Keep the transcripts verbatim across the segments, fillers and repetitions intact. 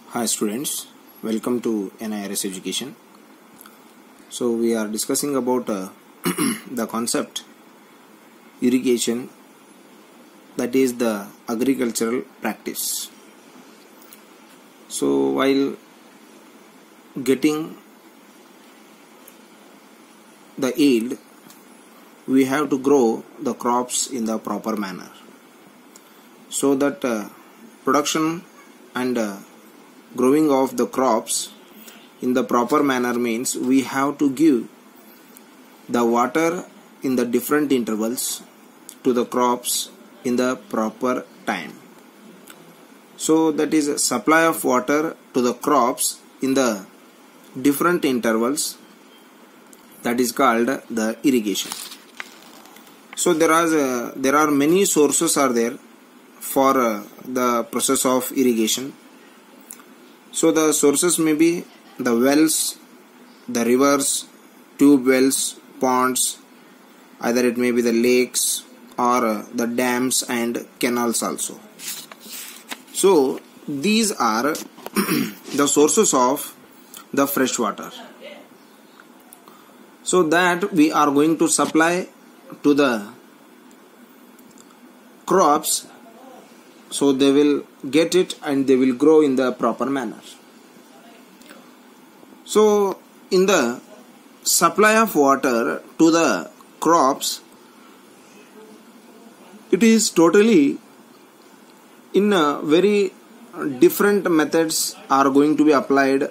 Hi students, welcome to N I R S Education. So we are discussing about uh, the concept irrigation, that is the agricultural practice. So while getting the yield, we have to grow the crops in the proper manner, so that uh, production and uh, growing of the crops in the proper manner means we have to give the water in the different intervals to the crops in the proper time. So that is a supply of water to the crops in the different intervals, that is called the irrigation. So there are uh, there are many sources are there for uh, the process of irrigation. So the sources may be the wells, the rivers, tube wells, ponds, either it may be the lakes or uh, the dams and canals also. So these are the sources of the fresh water, so that we are going to supply to the crops, so they will get it and they will grow in the proper manner. So in the supply of water to the crops, it is totally in a very different methods are going to be applied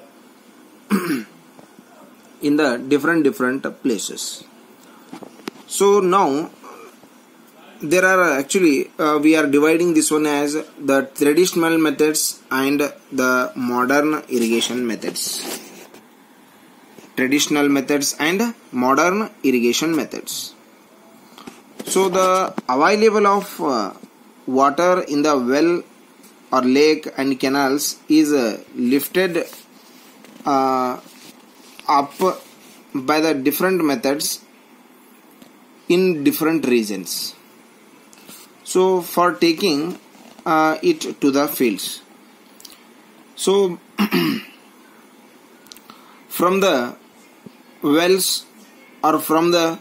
in the different different places. So now there are actually uh, we are dividing this one as the traditional methods and the modern irrigation methods. Traditional methods and modern irrigation methods. So the available of uh, water in the well or lake and canals is uh, lifted uh, up by the different methods in different regions. So for taking uh, it to the fields. So from the wells or from the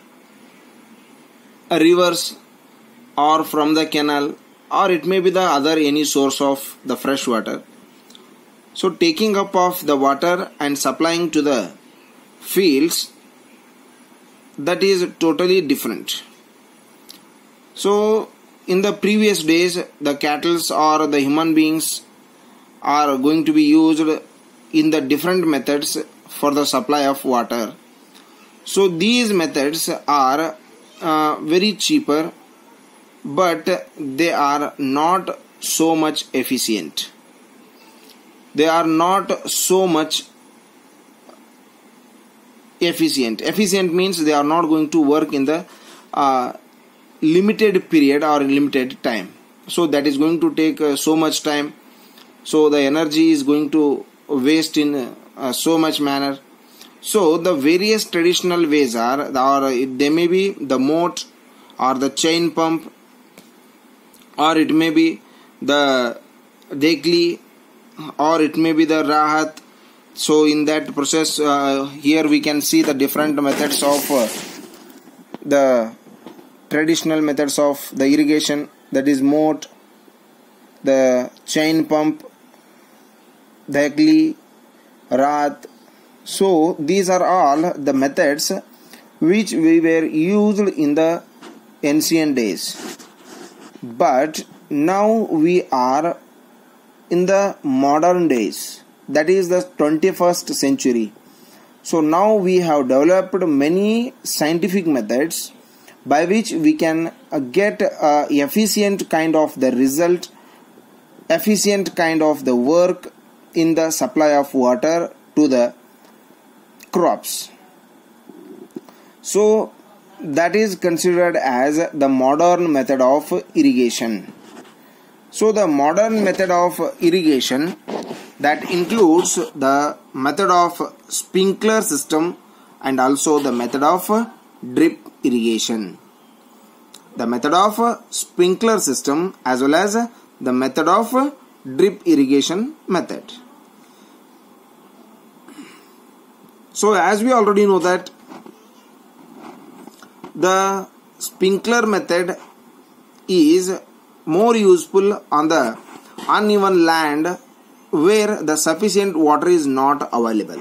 rivers or from the canal, or it may be the other any source of the fresh water. So taking up of the water and supplying to the fields, that is totally different. So in the previous days, the cattle or the human beings are going to be used in the different methods for the supply of water. So these methods are uh, very cheaper, but they are not so much efficient. They are not so much efficient. Efficient means they are not going to work in the uh, limited period or limited time. So that is going to take uh, so much time. So the energy is going to waste in uh, so much manner. So the various traditional ways are, or they may be the moat or the chain pump, or it may be the dekli, or it may be the rahat. So in that process, uh, here we can see the different methods of uh, the traditional methods of the irrigation, that is moat, the chain pump, dekli, rahat. So these are all the methods which we were used in the ancient days. But now we are in the modern days, that is the twenty-first century. So now we have developed many scientific methods by which we can get a efficient kind of the result, efficient kind of the work in the supply of water to the crops. So that is considered as the modern method of irrigation. So the modern method of irrigation, that includes the method of sprinkler system and also the method of drip irrigation. The method of sprinkler system as well as the method of drip irrigation method. So as we already know that the sprinkler method is more useful on the uneven land where the sufficient water is not available.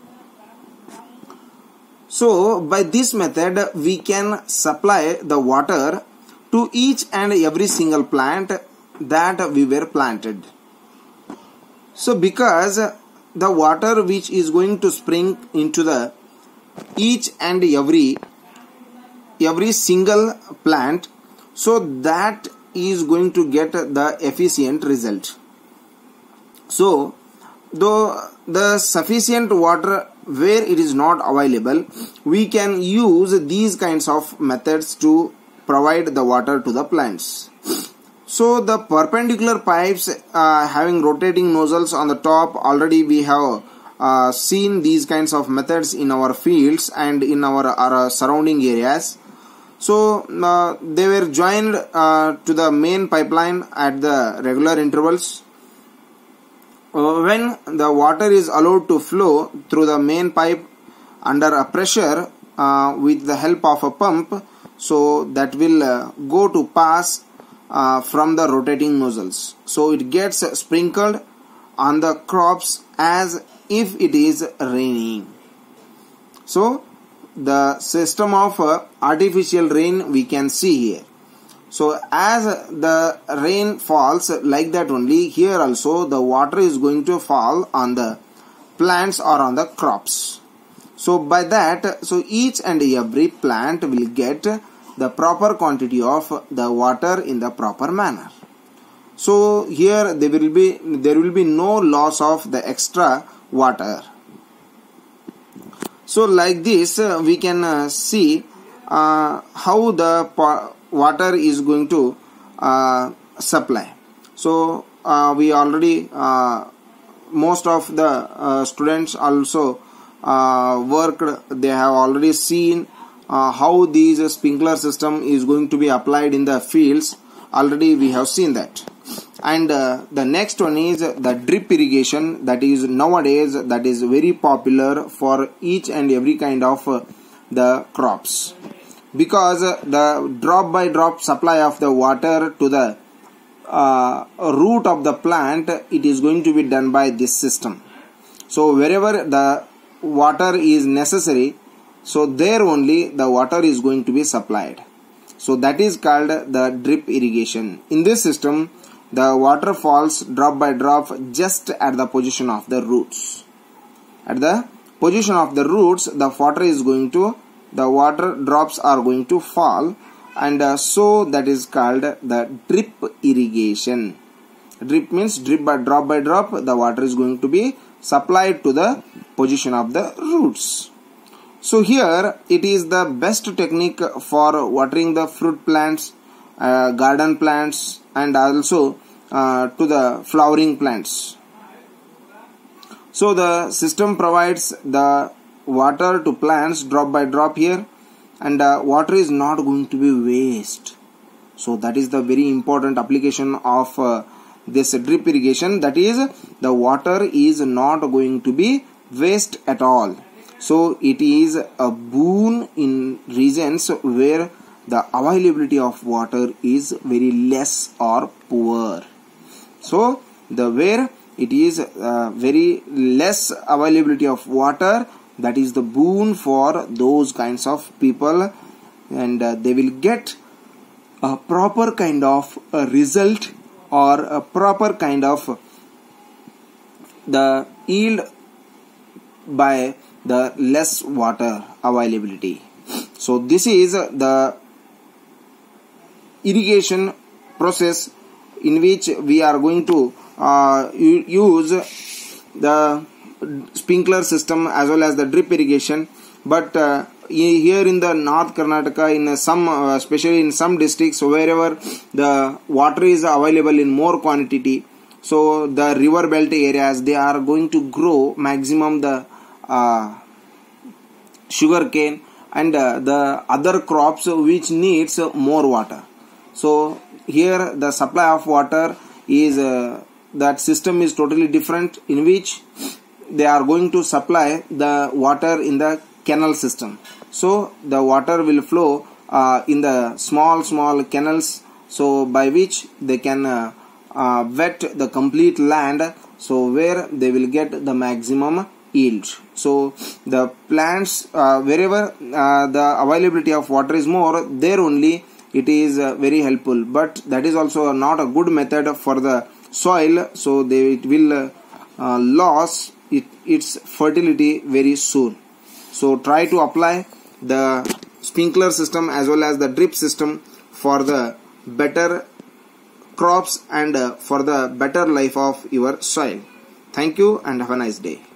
So by this method we can supply the water to each and every single plant that we were planted. So because the water which is going to spring into the each and every every single plant, so that is going to get the efficient result. So though the sufficient water where it is not available, we can use these kinds of methods to provide the water to the plants. So the perpendicular pipes uh, having rotating nozzles on the top, already we have uh, seen these kinds of methods in our fields and in our, our surrounding areas. So uh, they were joined uh, to the main pipeline at the regular intervals. Uh, when the water is allowed to flow through the main pipe under a pressure uh, with the help of a pump, so that will uh, go to pass uh, from the rotating nozzles. So it gets sprinkled on the crops as if it is raining. So the system of uh, artificial rain we can see here. So as the rain falls like that only, here also the water is going to fall on the plants or on the crops. So by that, so each and every plant will get the proper quantity of the water in the proper manner. So here there will be there will be no loss of the extra water. So like this uh, we can uh, see uh, how the water is going to uh, supply. So uh, we already uh, most of the uh, students also uh, worked, they have already seen uh, how this sprinkler system is going to be applied in the fields. Already we have seen that. And uh, the next one is the drip irrigation, that is nowadays that is very popular for each and every kind of uh, the crops, because uh, the drop by drop supply of the water to the uh, root of the plant, it is going to be done by this system. So wherever the water is necessary, so there only the water is going to be supplied. So that is called the drip irrigation. In this system, the water falls drop by drop just at the position of the roots. At the position of the roots, the water is going to, the water drops are going to fall, and uh, so that is called the drip irrigation. Drip means drip by drop by drop, the water is going to be supplied to the position of the roots. So here it is the best technique for watering the fruit plants, uh, garden plants, and also uh, to the flowering plants. So the system provides the water to plants drop by drop here, and uh, water is not going to be waste. So that is the very important application of uh, this drip irrigation, that is the water is not going to be waste at all. So it is a boon in regions where the availability of water is very less or poor. So the where it is uh, very less availability of water, that is the boon for those kinds of people, and uh, they will get a proper kind of a result or a proper kind of the yield by the less water availability. So this is the irrigation process in which we are going to uh, use the sprinkler system as well as the drip irrigation. But uh, here in the North Karnataka, in some uh, especially in some districts wherever the water is available in more quantity, so the river belt areas, they are going to grow maximum the uh, sugar cane and uh, the other crops which needs more water. So here the supply of water is uh, that system is totally different, in which they are going to supply the water in the canal system. So the water will flow uh, in the small small canals, so by which they can uh, uh, wet the complete land, so where they will get the maximum yield. So the plants uh, wherever uh, the availability of water is more, there only it is uh, very helpful, but that is also not a good method for the soil, so they it will uh, uh, lose it, its fertility very soon. So try to apply the sprinkler system as well as the drip system for the better crops and uh, for the better life of your soil. Thank you and have a nice day.